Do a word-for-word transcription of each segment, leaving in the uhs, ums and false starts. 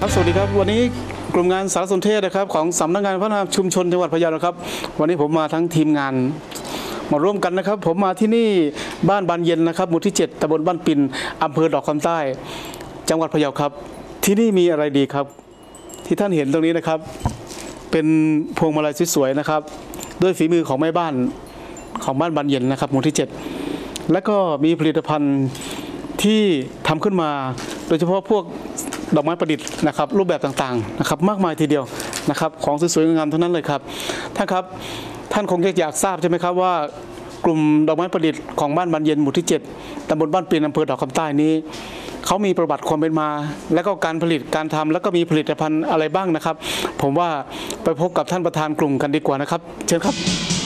ครับสวัสดีครับวันนี้กลุ่มงานสารสนเทศนะครับของสำนักงานพัฒนาชุมชนจังหวัดพะเยานะครับวันนี้ผมมาทั้งทีมงานมาร่วมกันนะครับผมมาที่นี่บ้านบานเย็นนะครับหมู่ที่เจ็ดตำบลบ้านปิ่นอำเภอดอกคำใต้จังหวัดพะเยาครับที่นี่มีอะไรดีครับที่ท่านเห็นตรงนี้นะครับเป็นพวงมาลัยสวยๆนะครับด้วยฝีมือของแม่บ้านของบ้านบานเย็นนะครับหมู่ที่เจ็ดและก็มีผลิตภัณฑ์ที่ทำขึ้นมาโดยเฉพาะพวกดอกไม้ประดิษฐ์นะครับรูปแบบต่างๆนะครับมากมายทีเดียวนะครับของสวยๆงามๆทั้งนั้นเลยครับท่านครับท่านคงอยากทราบใช่ไหมครับว่ากลุ่มดอกไม้ประดิษฐ์ของบ้านบานเย็นหมู่ที่เจ็ดตำบลบ้านปิ่นอำเภอดอกคำใต้นี้เขามีประวัติความเป็นมาและก็การผลิตการทำแล้วก็มีผลิตภัณฑ์อะไรบ้างนะครับผมว่าไปพบกับท่านประธานกลุ่มกันดีกว่านะครับเชิญครับ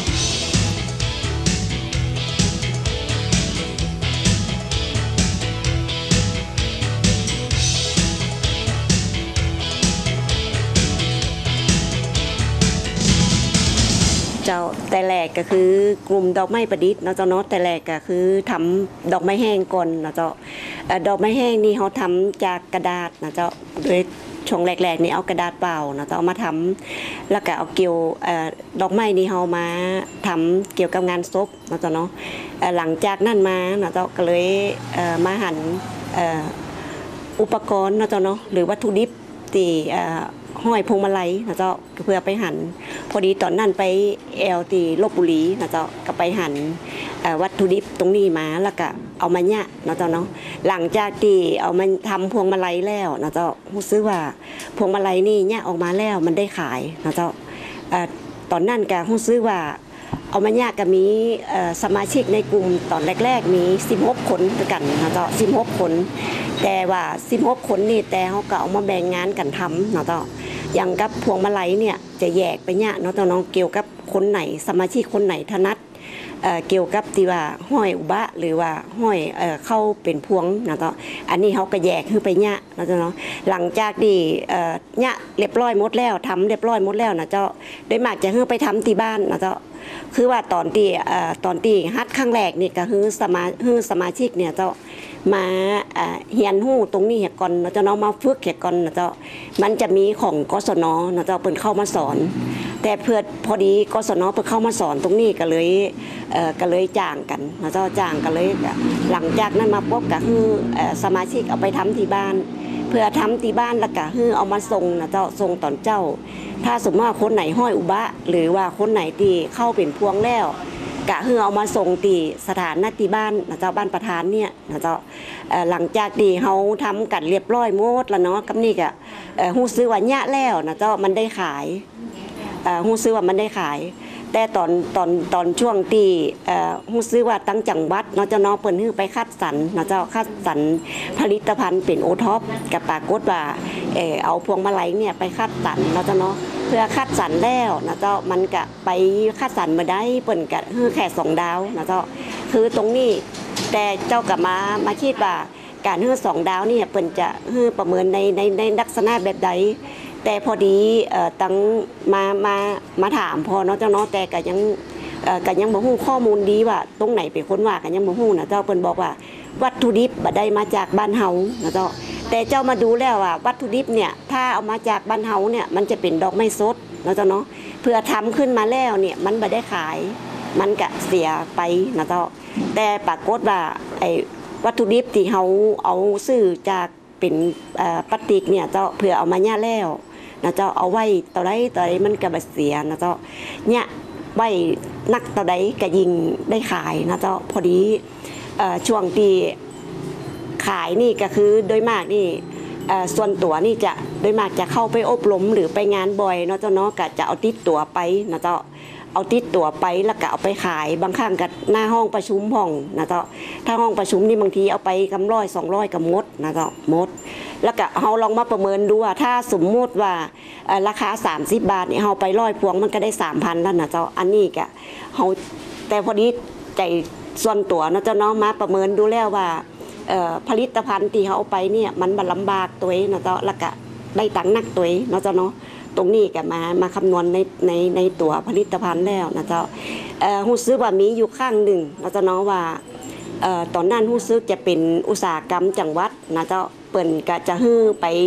เจ้าแต่แรกก็คือกลุ่มดอกไม้ประดิษฐ์เนาะเจ้าเนาะแต่แรกก็คือทำดอกไม้แห้งก่อนนะเจ้าดอกไม้แห้งนี่เขาทำจากกระดาษนะเจ้าโดยช่วงแรกๆนี่เอากระดาษเปล่านะเจ้าเอามาทำแล้วก็เอาเกี่ยวดอกไม้นี่เขามาทำเกี่ยวกับงานศพนะเจ้าเนาะหลังจากนั้นมานะเจ้าก็เลยมาหั่นอุปกรณ์นะเจ้าเนาะหรือวัตถุดิบที่ห้อยพวงมาลัยนะเจ้าเพื่อไปหั่นพอดีตอนนั้นไปแอลตีลพบุรีนะเจ้าก็ไปหั่นวัตถุดิบตรงนี้มาแล้วก็เอามาเนี่ยนะเจ้าเนาะหลังจากที่เอามาทำพวงมาลัยแล้วนะเจ้ารู้สึกว่าพวงมาลัยนี่เนี่ยออกมาแล้วมันได้ขายนะเจ้าตอนนั้นก็รู้สึกว่าเอามาเนี่ยก็มีสมาชิกในกลุ่มตอนแรกๆมีสิบหกคนด้วยกันนะเจ้าสิบหกคนแต่ว่าสิบหกคนนี่แต่เขาก็เอามาแบ่งงานกันทำนะเจ้าอย่างกับพวงมาลัยเนี่ยจะแยกไปเนี่ยเนาะเจ้าน้องเกี่ยวกับคนไหนสมาชิกคนไหนถนัด เ, เกี่ยวกับที่ว่าห้อยอุบะหรือว่าห้อยเ, เข้าเป็นพวงนะเจ้าอันนี้เขาก็แยกขึ้นไปเนี่ยนะเจ้าเนาะหลังจากที่เนี่ยเรียบร้อยหมดแล้วทำเรียบร้อยหมดแล้วนะเจ้าโดยมากจะขึ้นไปทำที่บ้านนะเจ้าคือว่าตอนที่ตอนที่ฮัดครั้งแรกนี่ก็คือสมาคือสมาชิกเนี่ยเจ้ามาเฮียนหู้ตรงนี้เหตุก่อนนะเจ้าเนาะมาฝึกเหตุก่อนนะเจ้ามันจะมีของกศนนะเจ้าเปิดเข้ามาสอนแต่เพื่อพอดีกศนเปิดเข้ามาสอนตรงนี้ก็เลยเอ่อก็เลยจ้างกันนะเจ้าจ้างกันเลยหลังจากนั้นมาพบก็คือสมาชิกเอาไปทำที่บ้านเพื่อทำที่บ้านแล้วก็คือเอามาส่งนะเจ้าส่งตอนเจ้าถ้าสมมติว่าคนไหนห้อยอุบะหรือว่าคนไหนที่เข้าเป็นพวงแล้วกะคือเอามาส่งตีสถานที่บ้านนะเจ้าบ้านประธานเนี่ยนะเจ้าหลังจากที่เขาทำกันเรียบร้อยหมดแล้วเนาะกับนี่กะหูซื้อว่าเนี่ยแล้วนะเจ้ามันได้ขายหูซื้อว่ามันได้ขายแต่ตอนตอนตอนช่วงที่หูซื้อว่าตั้งจังหวัดเนาะเจ้าเนาะเปิดฮื้อไปคัดสรรนะเจ้าคัดสรรผลิตภัณฑ์เป็นโอท็อปกับปรากฏว่าเอาพวงมาลัยเนี่ยไปคัดสรรเนาะเจ้าเนาะเพื่อคัดสรรแล้วนะเจ้ามันกะไปคัดสรรมาได้เปิ่นกะฮื้อแค่สองดาวนะเจ้าคือตรงนี้แต่เจ้ากับมามาคิดว่าการฮื้อสองดาวนี่เปิ่นจะฮื้อประเมินในในในลักษณะแบบใดแต่พอดีตั้งมามามาถามพอเนาะเจ้าเนาะแต่ก็ยังก็ยังบ่ฮู้ข้อมูลดีว่าตรงไหนเป็นคนว่าก็ยังบ่ฮู้นะเจ้าเพิ่นบอกว่าวัตถุดิบบ่ได้มาจากบ้านเฮานะเจ้าแต่เจ้ามาดูแล้วว่าวัตถุดิบเนี่ยถ้าเอามาจากบ้านเฮาเนี่ยมันจะเป็นดอกไม้สดนะเจ้าเนาะเพื่อทำขึ้นมาแล้วเนี่ยมันบ่ได้ขายมันก็เสียไปนะเจ้าแต่ปรากฏว่าไอ้วัตถุดิบที่เฮาเอาซื้อจากเป็นพลาสติกเนี่ยเจ้าเพื่อเอามาเนี่ยแล้วนะเจ้าเอาไว้ต่อใดต่อใดมันก็บ่เสียนะเจ้าเนี่ยไว้นักต่อใดก็ยิงได้ขายนะเจ้าพอดีช่วงที่ขายนี่ก็คือโดยมากนี่ส่วนตัวนี่จะโดยมากจะเข้าไปอบรมหรือไปงานบ่อยเนาะเจ้าเนาะก็จะเอาติดตัวไปนะเจ้าเอาติดตัวไปแล้วก็เอาไปขายบางครั้งก็หน้าห้องประชุมห้องนะเจ้าถ้าห้องประชุมนี่บางทีเอาไปกำร้อยสองร้อยกับมดนะเจ้ามดแล้วก็เราลองมาประเมินดูว่าถ้าสมมติว่าราคาสามสิบบาทเนี่ยเราไปร้อยพวงมันก็ได้สามพันแล้วนะเจ้าอันนี้ก็เราแต่พอดีใจส่วนตัวนะเจ้าเนาะมาประเมินดูแล้วว่าผลิตภัณฑ์ที่เขาเอาไปเนี่ยมันบรรลำบากตัวนะเจ้าแล้วก็ได้ตังค์นักตัวนะเจ้าเนาะตรงนี้ก็มามาคำนวณในในในตัวผลิตภัณฑ์แล้วนะเจ้าหูซื้อว่ามีอยู่ข้างหนึ่งนะเจ้าเนาะว่าตอนนั้นหูซื้อจะเป็นอุตสาหกรรมจังหวัดนะเจ้าเปิ่นก็จะฮื้อไป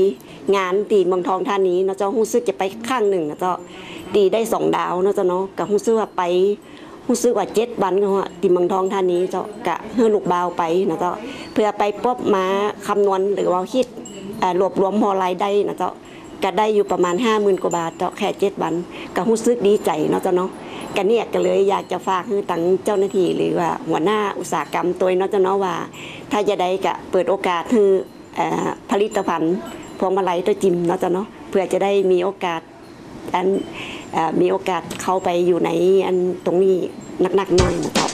งานตีเมืองทองธานีเนาะเจ้าฮู้ซึกจะไปข้างหนึ่งนะเจ้าตีได้สองดาวเนาะเจ้าเนาะกับฮู้ซึกว่าไปฮู้ซึกว่าเจ็ดวันก็ว่าตีเมืองทองธานีเจ้ากะเฮือลูกบ่าวไปนะเจ้าเพื่อไปพบมาคำนวณหรือว่าคิดรวบรวมพอรายได้นะเจ้าก็ได้อยู่ประมาณห้าหมื่นกว่าบาทเจ้าแค่เจ็ดวันก็ฮู้ซึกดีใจเนาะเจ้าเนาะกันเนี่ยก็เลยอยากจะฝากให้ตั้งเจ้าหน้าที่หรือว่าหัวหน้าอุตสาหกรรมตัวเนาะเจ้าเนาะว่าถ้าจะได้ก็เปิดโอกาสให้ผลิตภัณฑ์พวงมาลัยตัวจิมเนาะเจ้าเนาะเพื่อจะได้มีโอกาสอันมีโอกาสเข้าไปอยู่ในอันตรงนี้หนักๆหน่อยนะครับ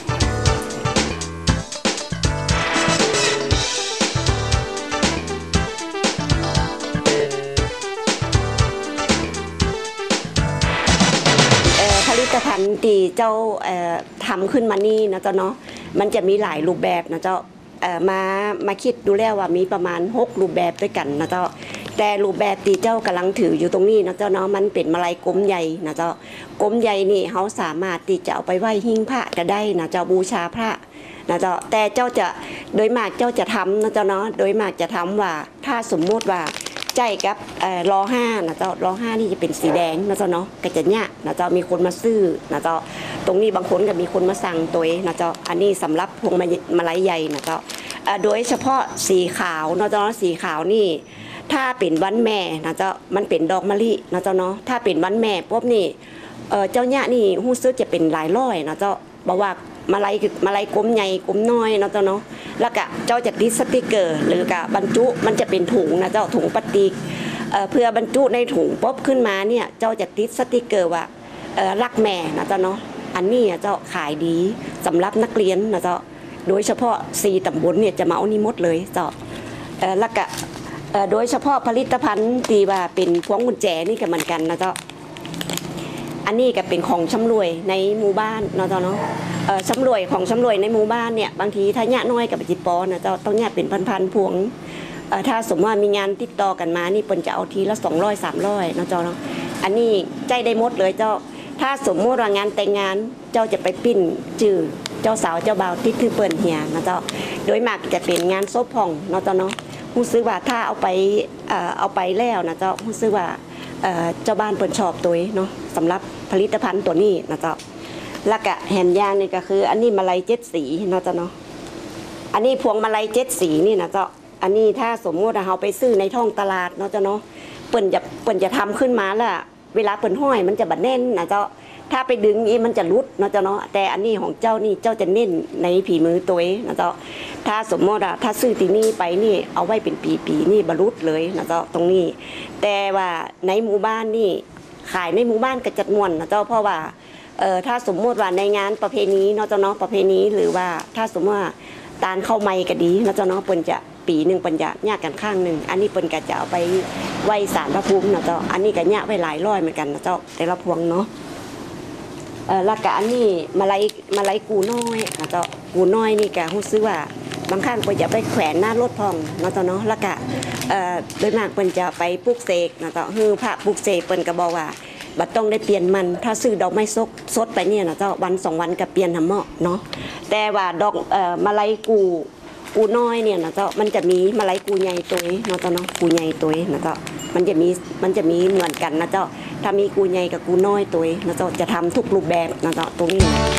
ผลิตภัณฑ์ที่เจ้าทำขึ้นมานี่นะเจ้าเนาะมันจะมีหลายรูปแบบนะเจ้ามามาคิดดูแล้วว่ามีประมาณหกรูปแบบด้วยกันนะเจ้าแต่รูปแบบที่เจ้ากำลังถืออยู่ตรงนี้นะเจ้าเนาะมันเป็นมาลัยกลมใหญ่นะเจ้ากลมใหญ่นี่เขาสามารถที่จะเอาไปไหว้หิ้งพระก็ได้นะเจ้าบูชาพระนะเจ้าแต่เจ้าจะโดยมากเจ้าจะทำนะเจ้าเนาะโดยมากจะทำว่าถ้าสมมุติว่าใจกับล้อห้านะเจ้าล้อห้านี่จะเป็นสีแดงนะเจ้าเนาะก็จะเนี่ยนะเจ้ามีคนมาซื้อนะเจ้าตรงนี้บางคนก็มีคนมาสั่งตัวนะเจ้าอันนี้สำหรับพวงมาลัยใหญ่นะเจ้าโดยเฉพาะสีขาวนะเจ้าสีขาวนี่ถ้าเป็นวันแม่นะเจ้ามันเป็นดอกมะลินะเจ้าเนาะถ้าเป็นวันแม่ปุ๊บนี่เจ้าเนี่ยนี่หู้ซื้อจะเป็นหลายร้อยนะเจ้าบอกว่ามาลัยมาลัยกลมใหญ่กลมน้อยนะเจ้าเนาะแล้วก็เจ้าจะติดสติกเกอร์หรือกับบรรจุมันจะเป็นถุงนะเจ้าถุงพลาสติกเพื่อบรรจุในถุงปุ๊บขึ้นมาเนี่ยเจ้าจะติดสติกเกอร์ว่ารักแม่นะเจ้าเนาะอันนี้เจ้าขายดีสำหรับนักเรียนนะเจ้าโดยเฉพาะสี่ตำบลเนี่ยจะมาเอานี่หมดเลยเจ้าแล้วก็โดยเฉพาะผลิตภัณฑ์ที่ว่าเป็นพวงกุญแจนี่ก็เหมือนกันนะเจ้าอันนี้ก็เป็นของชำร่วยในหมู่บ้านเนาะเจ้าเนาะชำร่วยของชำร่วยในหมู่บ้านเนี่ยบางทีถ้าญาติน้อยกับจิปอนะเจ้าต้องญาติเป็นพันๆพวงถ้าสมมติว่ามีงานติดต่อกันมานี่เปิ้นจะเอาทีละสองร้อยสามร้อยนะเจ้าเนาะอันนี้ใจได้หมดเลยเจ้าถ้าสมมติว่างานแต่งงานเจ้าจะไปปิ้นจื่อเจ้าสาวเจ้าบ่าวติดคือเปิ้นเฮียนะเจ้าโดยมากจะเป็นงานซบผ่องเนาะเจ้าเนาะรู้สึกว่าถ้าเอาไปเอาไปแล้วนะเจ้ารู้สึกว่าเจ้าบ้านเปิ้นชอบตัวเนาะสำหรับผลิตภัณฑ์ตัวนี้นะเจ้าแล้วก็แหนยางนี่ก็คืออันนี้มาลัยเจ็ดสีเนาะเจ้าเนาะอันนี้พวงมาลัยเจ็ดสีนี่นะเจ้าอันนี้ถ้าสมมติเราไปซื้อในท้องตลาดเนาะเจ้าเนาะเปิ้นจะเปิ้นจะทำขึ้นมาแล้วเวลาเปิ้นห้อยมันจะบัดแน่นนะเจ้าถ้าไปดึงอีมันจะรุดเนาะเจ้าเนาะแต่อันนี้ของเจ้านี่เจ้าจะเน้นในผีมือตัวเองนะเจ้าถ้าสมมติว่าถ้าซื้อที่นี่ไปนี่เอาไว้เป็นปีๆนี่บรรลุเลยนะเจ้าตรงนี้แต่ว่าในหมู่บ้านนี่ขายในหมู่บ้านก็จัดม่วนนะเจ้าเพราะว่าเอ่อถ้าสมมติว่าในงานประเพณีเนาะเจ้าเนาะประเพณีหรือว่าถ้าสมมติว่าตาลเข้าไม้ก็ดีนะเจ้าเนาะเปิ้นจะปีหนึ่งเปิ้นจะแยกกันข้างหนึ่งอันนี้เปิ้นก็จะเอาไปไหว้ศาลพระภูมินะเจ้าอันนี้ก็แยกไว้หลายร้อยเหมือนกันนะเจ้าแต่ละพวงเนาะเอ่อแล้วก็อันนี้มาลัยมาลัยกูน้อยนะเจ้ากูน้อยนี่ก็รู้สึกว่าบางครั้งเปิ้นจะไปแขวนหน้ารถพองเนาะเจ้าเนาะแล้วก็เอ่อโดยมากเปิ้นจะไปปลูกเสกนะเจ้าฮือพระปลูกเสกเปิ้นก็บอกว่าบัดต้องได้เปลี่ยนมันถ้าซื้อดอกไม้สดสดไปเนี่ยนะเจ้าวันสองวันก็เปลี่ยนทำเหมาะเนาะแต่ว่าดอกเอ่อมาลัยกูกูน้อยเนี่ยนะเจ้ามันจะมีมาลัยกูใหญ่ตัวเนาะเจ้าเนาะกูใหญ่ตัวนะเจ้ามันจะมีมันจะมีเหมือนกันนะเจ้าถ้ามีกูใหญ่กับกูน้อยตัวนะเจ้าจะทำทุกรูปแบบนะเจ้าตรงนี้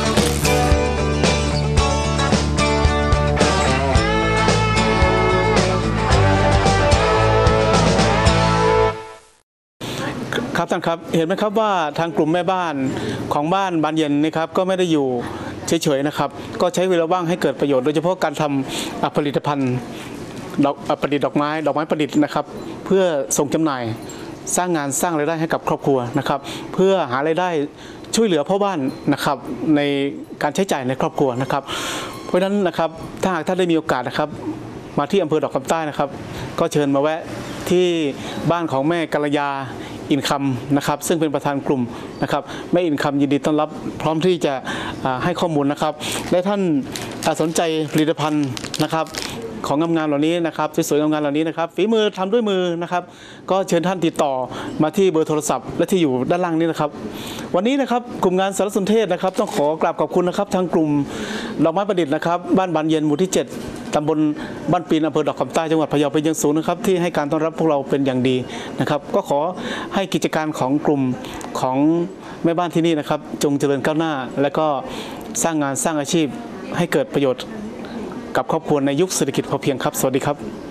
ครับท่านครับเห็นไหมครับว่าทางกลุ่มแม่บ้านของบ้านบานเย็นนะครับก็ไม่ได้อยู่เฉยๆนะครับก็ใช้เวลาว่างให้เกิดประโยชน์โดยเฉพาะการทำผลิตภัณฑ์ดอกประดิษฐ์ดอกไม้ดอกไม้ประดิษฐ์นะครับเพื่อส่งจำหน่ายสร้างงานสร้างรายได้ให้กับครอบครัวนะครับเพื่อหารายได้ช่วยเหลือพ่อบ้านนะครับในการใช้จ่ายในครอบครัวนะครับเพราะฉะนั้นนะครับถ้าหากท่านได้มีโอกาสนะครับมาที่อำเภอดอกคำใต้นะครับก็เชิญมาแวะที่บ้านของแม่กัลยาอินคัมนะครับซึ่งเป็นประธานกลุ่มนะครับแม่อินคัมยินดีต้อนรับพร้อมที่จะให้ข้อมูลนะครับและท่านสนใจผลิตภัณฑ์นะครับของงามๆเหล่านี้นะครับสวยๆงามๆเหล่านี้นะครับฝีมือทำด้วยมือนะครับก็เชิญท่านติดต่อมาที่เบอร์โทรศัพท์และที่อยู่ด้านล่างนี้นะครับวันนี้นะครับกลุ่มงานสารสนเทศนะครับต้องขอกราบขอบคุณนะครับทางกลุ่มดอกไม้ประดิษฐ์นะครับบ้านบานเย็นหมู่ที่เจ็ดตตำบลบ้านปีนอำเภอดอกคำใต้จังหวัดพะเยาเป็นอย่างสูงนะครับที่ให้การต้อนรับพวกเราเป็นอย่างดีนะครับก็ขอให้กิจการของกลุ่มของแม่บ้านที่นี่นะครับจงเจริญก้าวหน้าและก็สร้างงานสร้างอาชีพให้เกิดประโยชน์กับครอบครัวในยุคเศรษฐกิจพอเพียงครับสวัสดีครับ